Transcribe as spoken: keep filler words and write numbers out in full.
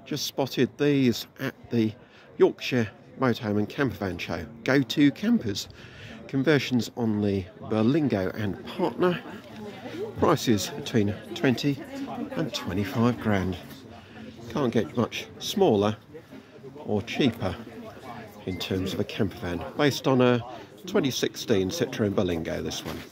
Just spotted these at the Yorkshire Motorhome and Campervan Show. Go-to campers. Conversions on the Berlingo and Partner. Prices between twenty and twenty-five grand. Can't get much smaller or cheaper in terms of a campervan. Based on a twenty sixteen Citroën Berlingo, this one.